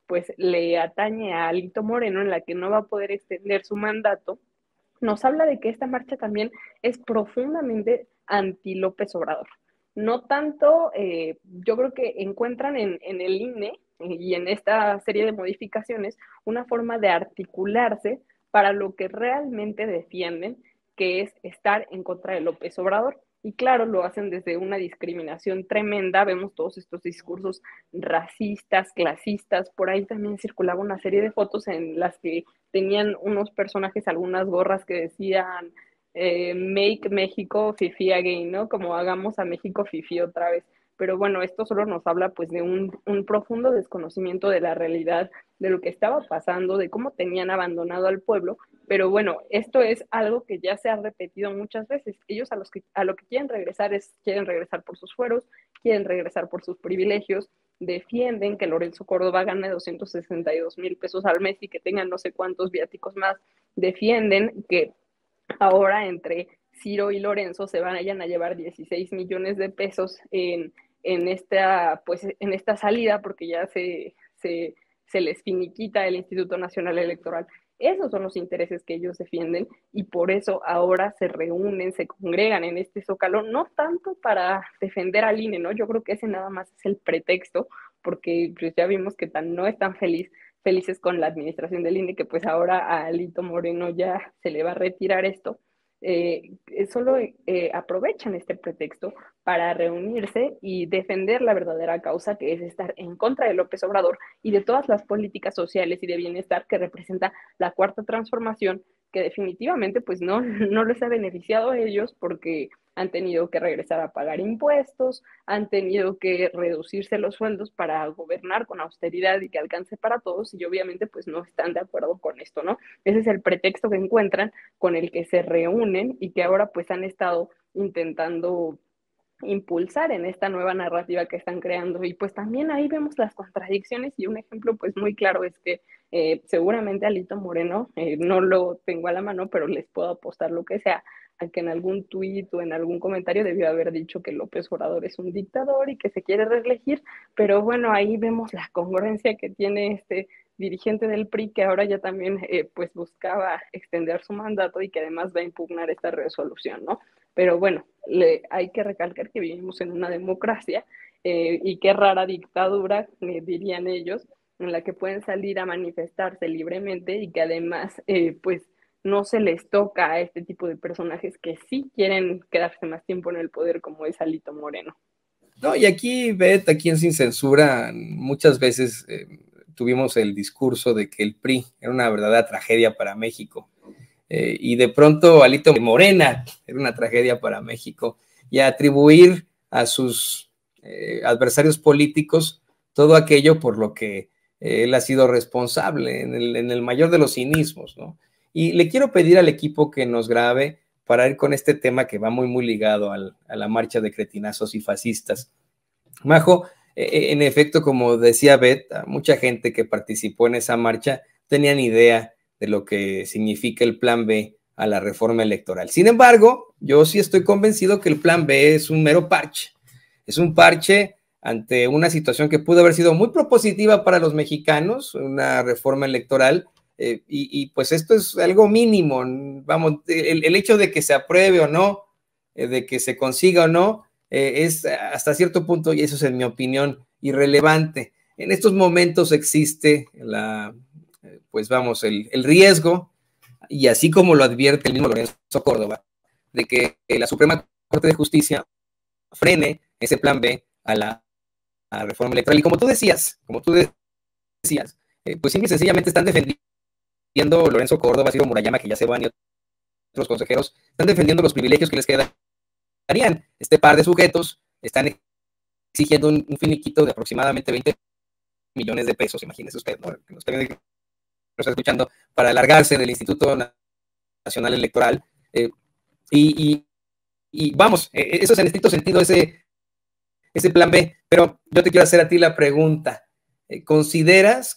pues le atañe a Alito Moreno, en la que no va a poder extender su mandato, nos habla de que esta marcha también es profundamente anti López Obrador. No tanto, yo creo que encuentran en el INE y en esta serie de modificaciones una forma de articularse para lo que realmente defienden, que es estar en contra de López Obrador. Y claro, lo hacen desde una discriminación tremenda. Vemos todos estos discursos racistas, clasistas. Por ahí también circulaba una serie de fotos en las que tenían unos personajes, algunas gorras que decían Make México Fifi again, ¿no? Como hagamos a México Fifi otra vez. Pero bueno, esto solo nos habla pues de un profundo desconocimiento de la realidad, de lo que estaba pasando, de cómo tenían abandonado al pueblo. Pero bueno, esto es algo que ya se ha repetido muchas veces. Ellos a lo que quieren regresar por sus fueros, quieren regresar por sus privilegios, defienden que Lorenzo Córdoba gane 262,000 pesos al mes y que tengan no sé cuántos viáticos más, defienden que ahora entre Ciro y Lorenzo se vayan a llevar 16 millones de pesos en esta salida, porque ya se les finiquita el Instituto Nacional Electoral. Esos son los intereses que ellos defienden y por eso ahora se reúnen, se congregan en este Zócalo, no tanto para defender al INE, ¿no? Yo creo que ese nada más es el pretexto, porque pues ya vimos que no están felices con la administración del INE, que pues ahora a Alito Moreno ya se le va a retirar esto. Solo aprovechan este pretexto para reunirse y defender la verdadera causa, que es estar en contra de López Obrador y de todas las políticas sociales y de bienestar que representa la Cuarta Transformación, que definitivamente pues no les ha beneficiado a ellos, porque han tenido que regresar a pagar impuestos, han tenido que reducirse los sueldos para gobernar con austeridad y que alcance para todos, y obviamente pues no están de acuerdo con esto, ¿no? Ese es el pretexto que encuentran con el que se reúnen y que ahora pues han estado intentando impulsar en esta nueva narrativa que están creando. Y pues también ahí vemos las contradicciones, y un ejemplo pues muy claro es que seguramente Alito Moreno, no lo tengo a la mano, pero les puedo apostar lo que sea, a que en algún tuit o en algún comentario debió haber dicho que López Obrador es un dictador y que se quiere reelegir, pero bueno, ahí vemos la congruencia que tiene este dirigente del PRI, que ahora ya también pues buscaba extender su mandato y que además va a impugnar esta resolución, ¿no? Pero bueno, hay que recalcar que vivimos en una democracia y qué rara dictadura, dirían ellos, en la que pueden salir a manifestarse libremente y que además pues no se les toca a este tipo de personajes que sí quieren quedarse más tiempo en el poder, como es Alito Moreno. No, y aquí, Beth, aquí en Sin Censura, muchas veces tuvimos el discurso de que el PRI era una verdadera tragedia para México. Y de pronto Alito Morena era una tragedia para México, y atribuir a sus adversarios políticos todo aquello por lo que él ha sido responsable en el mayor de los cinismos, ¿no? Y le quiero pedir al equipo que nos grabe para ir con este tema que va muy, muy ligado a la marcha de cretinazos y fascistas. Majo, en efecto, como decía Beth, mucha gente que participó en esa marcha tenían idea de lo que significa el plan B a la reforma electoral. Sin embargo, yo sí estoy convencido que el plan B es un mero parche. Es un parche ante una situación que pudo haber sido muy propositiva para los mexicanos, una reforma electoral, y pues esto es algo mínimo. Vamos, el hecho de que se apruebe o no, de que se consiga o no, es hasta cierto punto, y eso es en mi opinión, irrelevante. En estos momentos existe pues vamos, el riesgo, y así como lo advierte el mismo Lorenzo Córdoba, de que la Suprema Corte de Justicia frene ese plan B a la reforma electoral. Y como tú decías, pues simple y sencillamente están defendiendo Lorenzo Córdoba, Ciro Murayama, que ya se van, y otros consejeros, están defendiendo los privilegios que les quedarían. Este par de sujetos están exigiendo un finiquito de aproximadamente 20 millones de pesos, imagínese usted, ¿no? Que nos está escuchando, para alargarse del Instituto Nacional Electoral. Y vamos, eso es en estricto sentido ese plan B. Pero yo te quiero hacer a ti la pregunta. ¿Consideras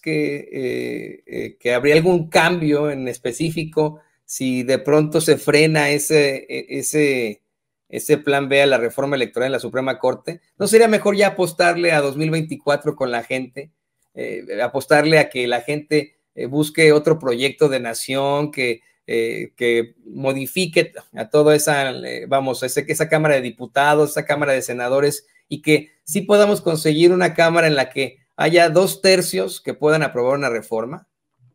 que habría algún cambio en específico si de pronto se frena ese plan B a la reforma electoral en la Suprema Corte? ¿No sería mejor ya apostarle a 2024 con la gente apostarle a que la gente busque otro proyecto de nación que modifique a toda esa, esa Cámara de Diputados, esa Cámara de Senadores, y que sí podamos conseguir una Cámara en la que haya 2/3 que puedan aprobar una reforma?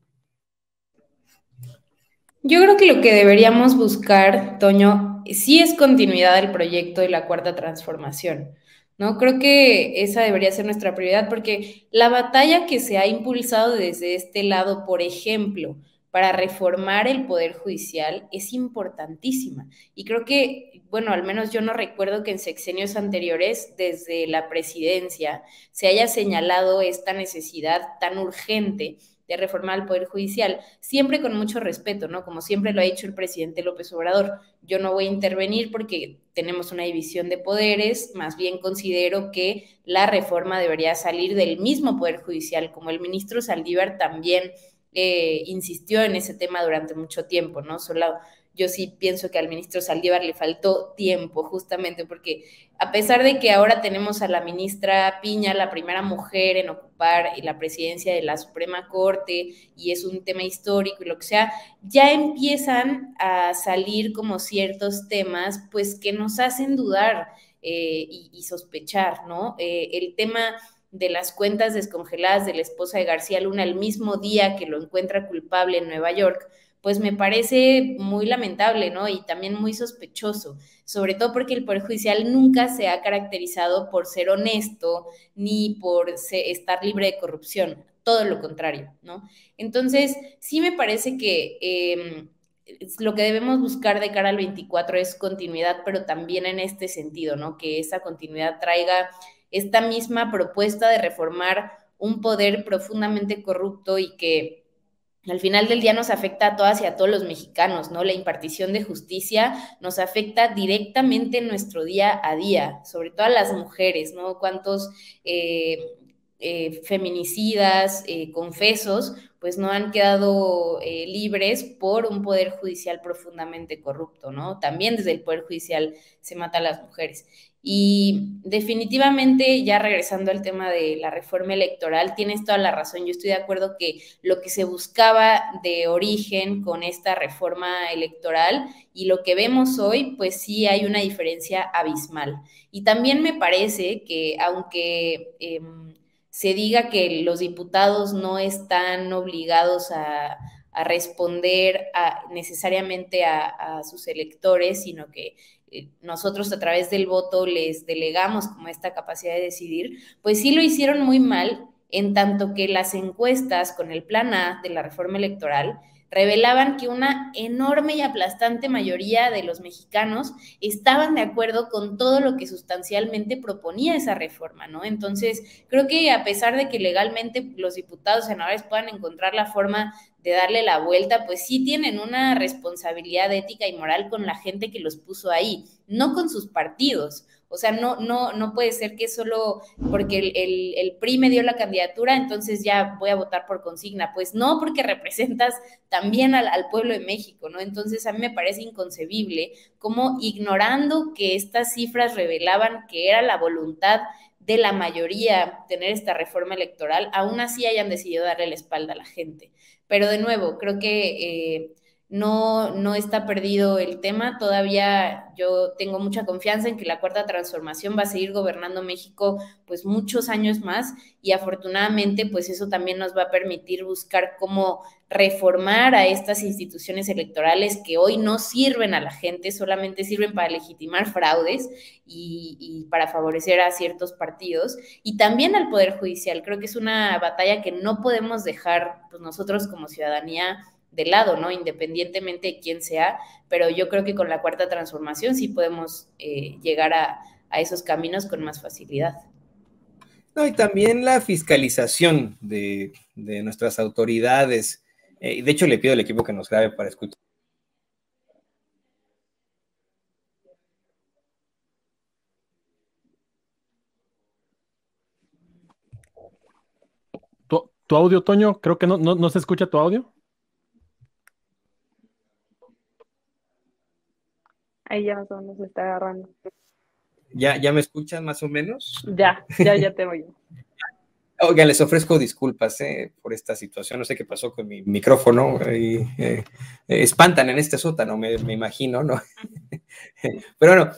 Yo creo que lo que deberíamos buscar, Toño, sí es continuidad del proyecto de la Cuarta Transformación, ¿no? Creo que esa debería ser nuestra prioridad, porque la batalla que se ha impulsado desde este lado, por ejemplo, para reformar el Poder Judicial es importantísima. Y creo que, bueno, al menos yo no recuerdo que en sexenios anteriores, desde la presidencia, se haya señalado esta necesidad tan urgente de reformar el Poder Judicial, siempre con mucho respeto, ¿no? Como siempre lo ha dicho el presidente López Obrador, yo no voy a intervenir porque tenemos una división de poderes, más bien considero que la reforma debería salir del mismo Poder Judicial, como el ministro Saldívar también insistió en ese tema durante mucho tiempo, ¿no? Solo yo sí pienso que al ministro Saldívar le faltó tiempo, justamente porque a pesar de que ahora tenemos a la ministra Piña, la primera mujer en ocupar la presidencia de la Suprema Corte, y es un tema histórico y lo que sea, ya empiezan a salir como ciertos temas, pues, que nos hacen dudar y sospechar, ¿no? El tema de las cuentas descongeladas de la esposa de García Luna el mismo día que lo encuentra culpable en Nueva York, pues me parece muy lamentable, ¿no? Y también muy sospechoso, sobre todo porque el Poder Judicial nunca se ha caracterizado por ser honesto ni por estar libre de corrupción, todo lo contrario, ¿no? Entonces, sí me parece que lo que debemos buscar de cara al 24 es continuidad, pero también en este sentido, ¿no? Que esa continuidad traiga esta misma propuesta de reformar un poder profundamente corrupto y que al final del día nos afecta a todas y a todos los mexicanos, ¿no? La impartición de justicia nos afecta directamente en nuestro día a día, sobre todo a las mujeres, ¿no? Cuántos feminicidas, confesos, pues no han quedado libres por un poder judicial profundamente corrupto, ¿no? También desde el poder judicial se mata a las mujeres. Y definitivamente, ya regresando al tema de la reforma electoral, tienes toda la razón. Yo estoy de acuerdo que lo que se buscaba de origen con esta reforma electoral y lo que vemos hoy, pues sí hay una diferencia abismal. Y también me parece que aunque se diga que los diputados no están obligados a responder necesariamente a sus electores, sino que nosotros a través del voto les delegamos como esta capacidad de decidir, pues sí lo hicieron muy mal, en tanto que las encuestas con el plan A de la reforma electoral revelaban que una enorme y aplastante mayoría de los mexicanos estaban de acuerdo con todo lo que sustancialmente proponía esa reforma, ¿no? Entonces, creo que a pesar de que legalmente los diputados y senadores puedan encontrar la forma de darle la vuelta, pues sí tienen una responsabilidad ética y moral con la gente que los puso ahí, no con sus partidos. O sea, no puede ser que solo porque el PRI me dio la candidatura, entonces ya voy a votar por consigna. Pues no, porque representas también al pueblo de México, ¿no? Entonces a mí me parece inconcebible cómo, ignorando que estas cifras revelaban que era la voluntad de la mayoría tener esta reforma electoral, aún así hayan decidido darle la espalda a la gente. Pero de nuevo, creo que no está perdido el tema. Todavía yo tengo mucha confianza en que la Cuarta Transformación va a seguir gobernando México pues muchos años más, y afortunadamente pues eso también nos va a permitir buscar cómo reformar a estas instituciones electorales que hoy no sirven a la gente, solamente sirven para legitimar fraudes y para favorecer a ciertos partidos, y también al Poder Judicial. Creo que es una batalla que no podemos dejar pues nosotros como ciudadanía de lado, ¿no? Independientemente de quién sea, pero yo creo que con la Cuarta Transformación sí podemos llegar a esos caminos con más facilidad. No, y también la fiscalización de nuestras autoridades. De hecho, le pido al equipo que nos grabe para escuchar. ¿Tu audio, Toño? Creo que no se escucha tu audio. Ahí ya más o menos se está agarrando. ¿Ya me escuchan más o menos? Ya te oigo. Oigan, les ofrezco disculpas por esta situación. No sé qué pasó con mi micrófono. Espantan en este sótano, me imagino, ¿no? Pero bueno,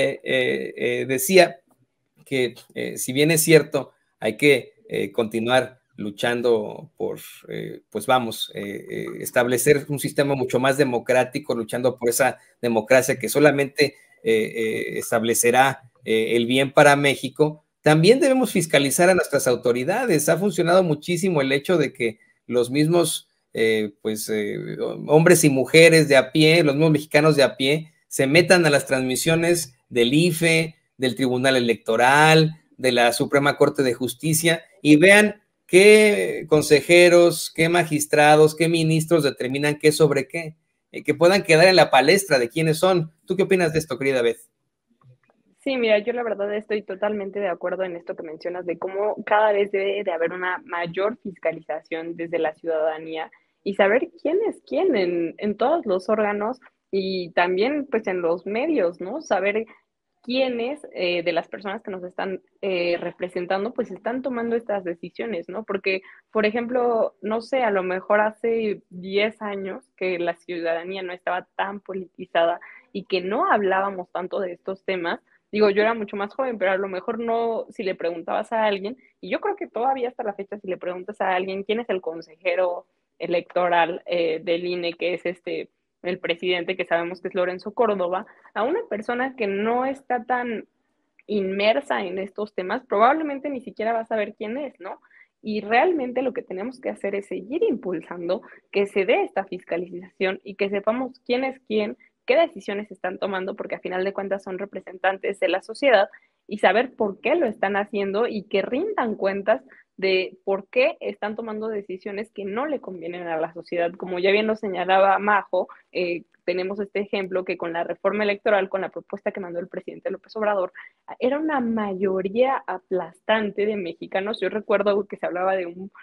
decía que si bien es cierto, hay que continuar luchando por, pues vamos, establecer un sistema mucho más democrático, luchando por esa democracia que solamente establecerá el bien para México. También debemos fiscalizar a nuestras autoridades. Ha funcionado muchísimo el hecho de que los mismos hombres y mujeres de a pie, los mismos mexicanos de a pie, se metan a las transmisiones del IFE, del Tribunal Electoral, de la Suprema Corte de Justicia, y vean qué consejeros, qué magistrados, qué ministros determinan qué sobre qué, que puedan quedar en la palestra de quiénes son. ¿Tú qué opinas de esto, querida Beth? Sí, mira, yo la verdad estoy totalmente de acuerdo en esto que mencionas de cómo cada vez debe de haber una mayor fiscalización desde la ciudadanía y saber quién es quién en todos los órganos y también pues en los medios, ¿no? Saber quiénes de las personas que nos están representando pues están tomando estas decisiones, ¿no? Porque, por ejemplo, no sé, a lo mejor hace 10 años que la ciudadanía no estaba tan politizada y que no hablábamos tanto de estos temas. Digo, yo era mucho más joven, pero a lo mejor no, si le preguntabas a alguien, y yo creo que todavía hasta la fecha, si le preguntas a alguien quién es el consejero electoral del INE, que es el presidente, que sabemos que es Lorenzo Córdoba, a una persona que no está tan inmersa en estos temas, probablemente ni siquiera va a saber quién es, ¿no? Y realmente lo que tenemos que hacer es seguir impulsando que se dé esta fiscalización y que sepamos quién es quién, qué decisiones están tomando, porque a final de cuentas son representantes de la sociedad, y saber por qué lo están haciendo y que rindan cuentas de por qué están tomando decisiones que no le convienen a la sociedad. Como ya bien lo señalaba Majo, tenemos este ejemplo que con la reforma electoral, con la propuesta que mandó el presidente López Obrador, era una mayoría aplastante de mexicanos. Yo recuerdo que se hablaba de un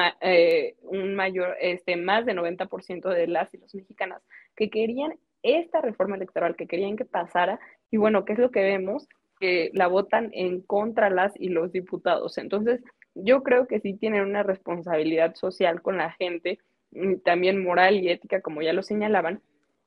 mayor, más de 90% de las y los mexicanas que querían esta reforma electoral, que querían que pasara, y bueno, ¿qué es lo que vemos? Que la votan en contra las y los diputados. Entonces, yo creo que sí tienen una responsabilidad social con la gente, también moral y ética, como ya lo señalaban,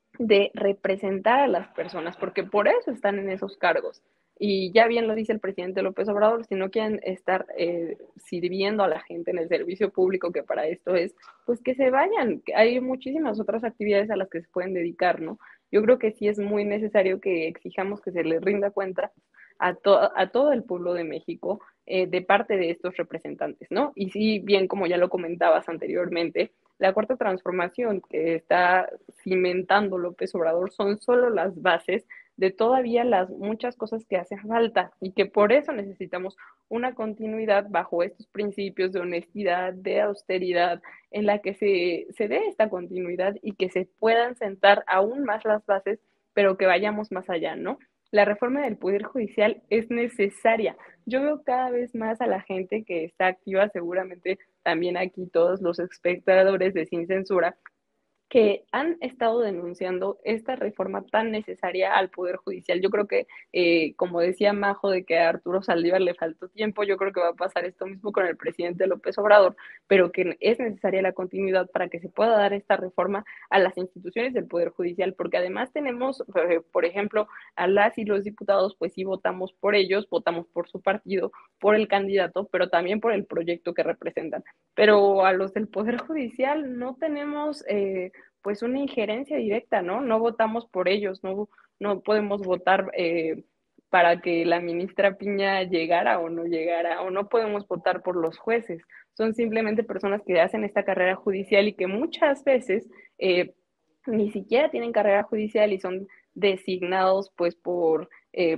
de representar a las personas, porque por eso están en esos cargos. Y ya bien lo dice el presidente López Obrador, si no quieren estar sirviendo a la gente en el servicio público, que para esto es, pues que se vayan. Hay muchísimas otras actividades a las que se pueden dedicar, ¿no? Yo creo que sí es muy necesario que exijamos que se les rinda cuenta a todo el pueblo de México de parte de estos representantes, ¿no? Y sí, bien como ya lo comentabas anteriormente, la cuarta transformación que está cimentando López Obrador son solo las bases de todavía las muchas cosas que hacen falta y que por eso necesitamos una continuidad bajo estos principios de honestidad, de austeridad, en la que se dé esta continuidad y que se puedan sentar aún más las bases, pero que vayamos más allá, ¿no? La reforma del Poder Judicial es necesaria. Yo veo cada vez más a la gente que está activa, seguramente también aquí todos los espectadores de Sin Censura, que han estado denunciando esta reforma tan necesaria al Poder Judicial. Yo creo que, como decía Majo, de que a Arturo Saldívar le faltó tiempo, yo creo que va a pasar esto mismo con el presidente López Obrador, pero que es necesaria la continuidad para que se pueda dar esta reforma a las instituciones del Poder Judicial, porque además tenemos, por ejemplo, a las y los diputados, pues sí votamos por ellos, votamos por su partido, por el candidato, pero también por el proyecto que representan. Pero a los del Poder Judicial no tenemos pues una injerencia directa, ¿no? No votamos por ellos, no podemos votar para que la ministra Piña llegara, o no podemos votar por los jueces. Son simplemente personas que hacen esta carrera judicial y que muchas veces ni siquiera tienen carrera judicial y son designados pues por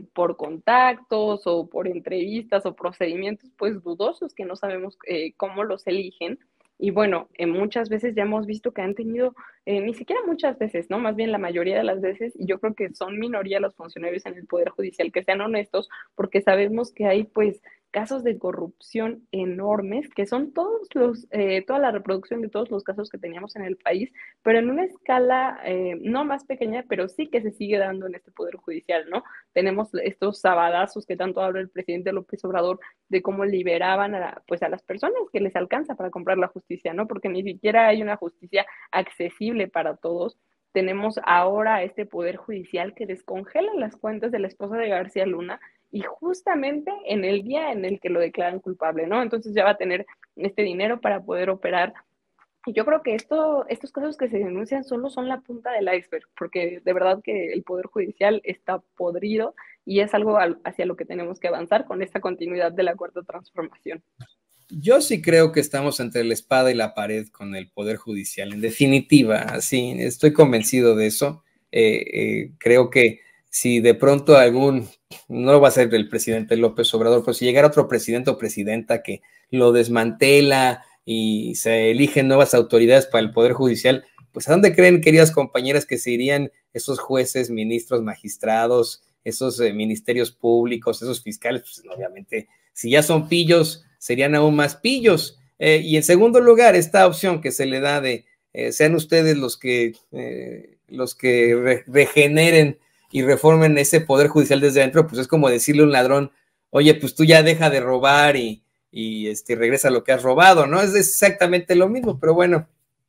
contactos o por entrevistas o procedimientos pues dudosos que no sabemos cómo los eligen. Y bueno, muchas veces ya hemos visto que han tenido, ni siquiera muchas veces, ¿no? Más bien la mayoría de las veces, y yo creo que son minoría los funcionarios en el Poder Judicial que sean honestos, porque sabemos que hay pues casos de corrupción enormes, que son toda la reproducción de todos los casos que teníamos en el país, pero en una escala no más pequeña, pero sí que se sigue dando en este Poder Judicial, ¿no? Tenemos estos sabadazos que tanto habla el presidente López Obrador de cómo liberaban pues a las personas que les alcanza para comprar la justicia, ¿no? Porque ni siquiera hay una justicia accesible para todos. Tenemos ahora este Poder Judicial que descongela las cuentas de la esposa de García Luna, y justamente en el día en el que lo declaran culpable, ¿no? Entonces ya va a tener este dinero para poder operar. Y yo creo que estos casos que se denuncian solo son la punta del iceberg, porque de verdad que el Poder Judicial está podrido y es algo hacia lo que tenemos que avanzar con esta continuidad de la Cuarta Transformación. Yo sí creo que estamos entre la espada y la pared con el Poder Judicial, en definitiva, sí, estoy convencido de eso. Creo que si de pronto no va a ser el presidente López Obrador, pero si llegara otro presidente o presidenta que lo desmantela y se eligen nuevas autoridades para el Poder Judicial, pues ¿a dónde creen, queridas compañeras, que se irían esos jueces, ministros, magistrados, esos ministerios públicos, esos fiscales? Pues obviamente, si ya son pillos, serían aún más pillos. Y en segundo lugar, esta opción que se le da de sean ustedes los que regeneren y reformen ese Poder Judicial desde adentro, pues es como decirle a un ladrón, oye, pues tú ya deja de robar y regresa a lo que has robado, ¿no? Es exactamente lo mismo, pero bueno,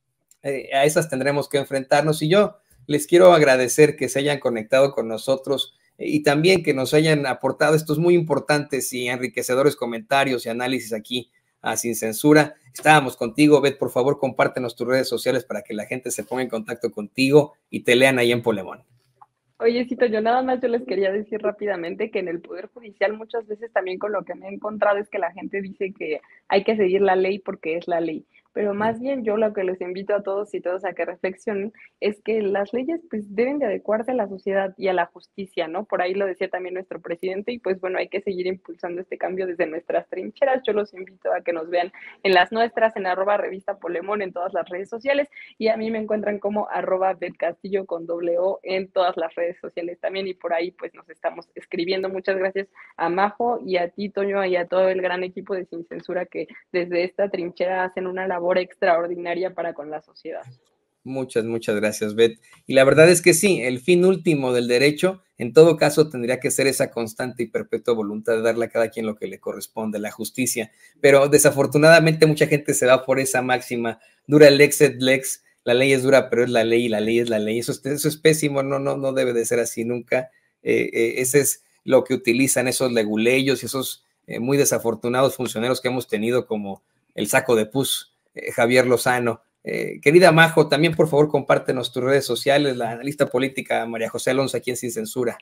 a esas tendremos que enfrentarnos, y yo les quiero agradecer que se hayan conectado con nosotros y también que nos hayan aportado estos muy importantes y enriquecedores comentarios y análisis aquí a Sin Censura. Estábamos contigo, Beth, por favor, compártenos tus redes sociales para que la gente se ponga en contacto contigo y te lean ahí en Polemón. Oye, Cito, yo nada más yo les quería decir rápidamente que en el Poder Judicial muchas veces también con lo que me he encontrado es que la gente dice que hay que seguir la ley porque es la ley. Pero más bien yo lo que les invito a todos y todas a que reflexionen es que las leyes pues deben de adecuarse a la sociedad y a la justicia, ¿no? Por ahí lo decía también nuestro presidente, y pues bueno, hay que seguir impulsando este cambio desde nuestras trincheras. Yo los invito a que nos vean en las nuestras, en @revista Polemón, en todas las redes sociales, y a mí me encuentran como @betcastillo con @o en todas las redes sociales también, y por ahí pues nos estamos escribiendo. Muchas gracias a Majo y a ti, Toño, y a todo el gran equipo de Sin Censura que desde esta trinchera hacen una labor extraordinaria para con la sociedad. Muchas gracias, Beth. Y la verdad es que sí, el fin último del derecho, en todo caso, tendría que ser esa constante y perpetua voluntad de darle a cada quien lo que le corresponde, la justicia. Pero desafortunadamente mucha gente se va por esa máxima, dura el lex et lex, la ley es dura, pero es la ley y la ley es la ley. Eso es pésimo, no debe de ser así nunca. Ese es lo que utilizan esos leguleyos y esos muy desafortunados funcionarios que hemos tenido, como el saco de pus, Javier Lozano. Querida Majo, también por favor compártenos tus redes sociales, la analista política María José Alonso aquí en Sin Censura.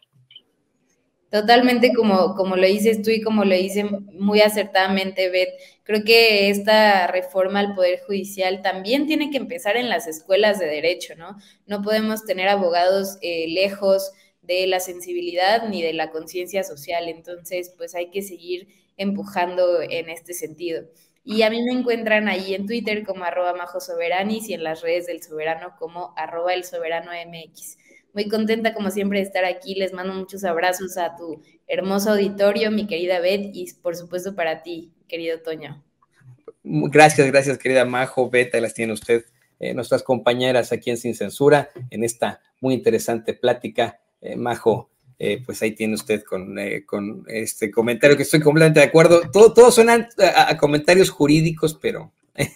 Totalmente como lo dices tú y como lo dice muy acertadamente Beth. Creo que esta reforma al Poder Judicial también tiene que empezar en las escuelas de derecho, ¿no? No podemos tener abogados lejos de la sensibilidad ni de la conciencia social, entonces pues hay que seguir empujando en este sentido. Y a mí me encuentran ahí en Twitter como @majosoveranis y en las redes del Soberano como @elsoberanomx. Muy contenta como siempre de estar aquí, les mando muchos abrazos a tu hermoso auditorio, mi querida Beth, y por supuesto para ti, querido Toño. Gracias, querida Majo. Beth, las tiene usted, nuestras compañeras aquí en Sin Censura, en esta muy interesante plática. Majo, pues ahí tiene usted con este comentario que estoy completamente de acuerdo. Todos suenan a comentarios jurídicos, pero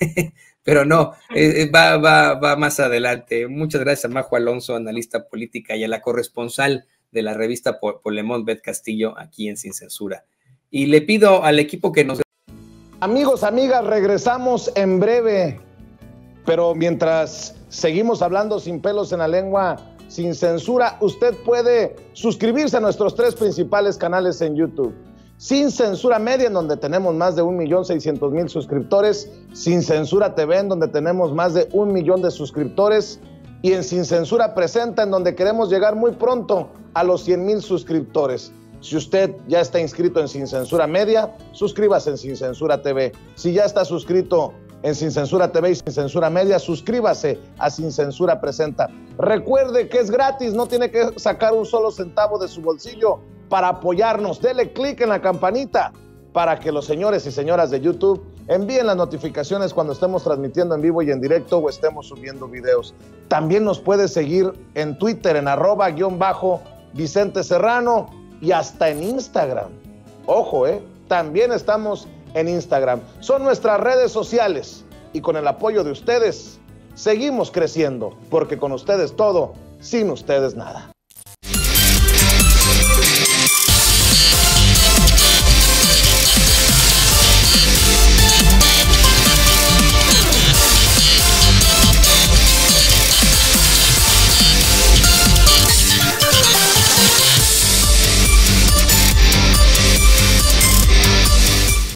no, va más adelante. Muchas gracias a Majo Alonso, analista política, y a la corresponsal de la revista Polemón, Beth Castillo, aquí en Sin Censura. Y le pido al equipo que nos... Amigos, amigas, regresamos en breve, pero mientras seguimos hablando sin pelos en la lengua, Sin Censura, usted puede suscribirse a nuestros 3 principales canales en YouTube. Sin Censura Media, en donde tenemos más de 1.600.000 suscriptores. Sin Censura TV, en donde tenemos más de 1 millón de suscriptores. Y en Sin Censura Presenta, en donde queremos llegar muy pronto a los 100,000 suscriptores. Si usted ya está inscrito en Sin Censura Media, suscríbase en Sin Censura TV. Si ya está suscrito en Sin Censura TV y Sin Censura Media, suscríbase a Sin Censura Presenta. Recuerde que es gratis, no tiene que sacar un solo centavo de su bolsillo para apoyarnos. Dele clic en la campanita para que los señores y señoras de YouTube envíen las notificaciones cuando estemos transmitiendo en vivo y en directo o estemos subiendo videos. También nos puedes seguir en Twitter en @Vicente Serrano y hasta en Instagram. Ojo, también estamos en Instagram. Son nuestras redes sociales y con el apoyo de ustedes seguimos creciendo, porque con ustedes todo, sin ustedes nada.